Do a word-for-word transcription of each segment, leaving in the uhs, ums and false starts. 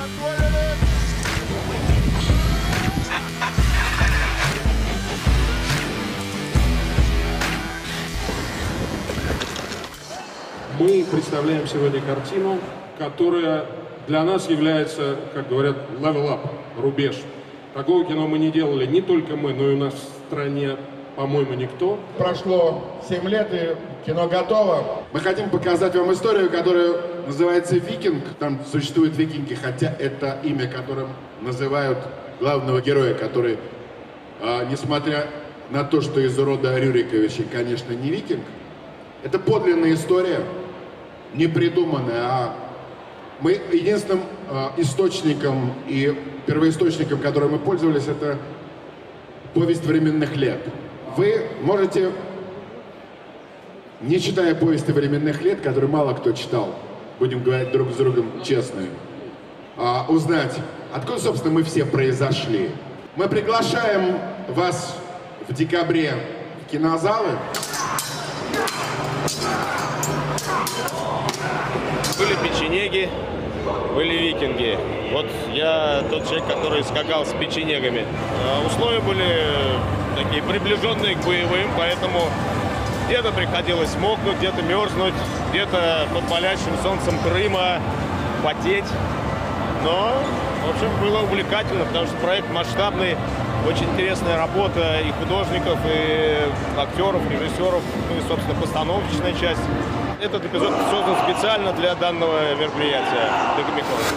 Мы представляем сегодня картину, которая для нас является, как говорят, level up, рубеж. Такого кино мы не делали не только мы, но и у нас в стране, по-моему, никто. Прошло семь лет, и кино готово. Мы хотим показать вам историю, которая называется «Викинг». Там существуют викинги, хотя это имя, которым называют главного героя, который, а, несмотря на то, что из рода Рюриковичей, конечно, не викинг, это подлинная история, не придуманная, а мы единственным э, источником и первоисточником, которым мы пользовались, это повесть временных лет. Вы можете, не читая повести временных лет, которую мало кто читал, будем говорить друг с другом честно, э, узнать, откуда, собственно, мы все произошли. Мы приглашаем вас в декабре в кинозалы. Были печенеги, были викинги. Вот я тот человек, который скакал с печенегами. Условия были такие приближенные к боевым, поэтому где-то приходилось мокнуть, где-то мерзнуть, где-то под палящим солнцем Крыма потеть. Но, в общем, было увлекательно, потому что проект масштабный, очень интересная работа и художников, и актеров, режиссеров, ну и, собственно, постановочная часть. Этот эпизод создан специально для данного мероприятия, для Комик-кона.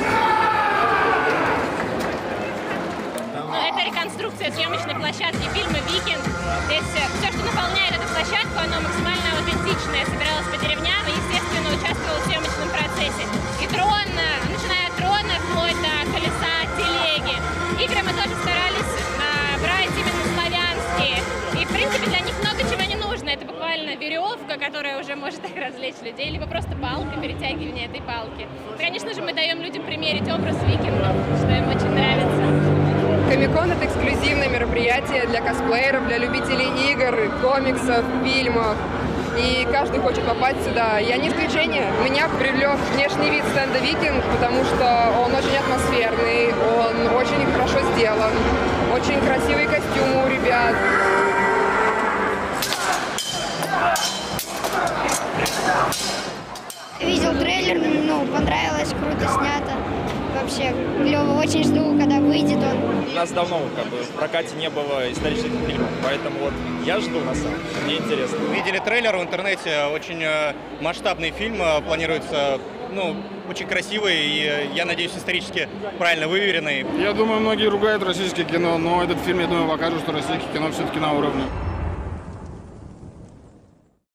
Это реконструкция съемочной площадки фильма «Викинг». Здесь все, что наполняет эту площадку, оно максимально аутентичное, собиралось по деревням и, естественно, участвовало в съемочном процессе. И дрон, начиная от дрона, вплоть до колеса, телеги. Игры мы тоже старались брать именно славянские. И, в принципе, для них много чего не нужно. Это буквально веревка, которая уже может так развлечь людей, либо просто палка, перетягивание этой палки. Конечно же, мы даем людям примерить образ викингов, что им очень нравится. Комик-кон — это эксклюзивное мероприятие для косплееров, для любителей игр, комиксов, фильмов. И каждый хочет попасть сюда. Я не исключение. Меня привлек внешний вид стенда «Викинг», потому что он очень атмосферный, он очень хорошо сделан, очень красивые костюмы у ребят. Видел трейлер, ну, понравилось, круто снято. Вообще клево, очень жду, когда выйдет он. У нас давно как бы, в прокате не было исторических фильмов, поэтому вот я жду на самом деле, мне интересно. Видели трейлер в интернете, очень масштабный фильм, планируется, ну, очень красивый и, я надеюсь, исторически правильно выверенный. Я думаю, многие ругают российское кино, но этот фильм, я думаю, покажет, что российское кино все-таки на уровне.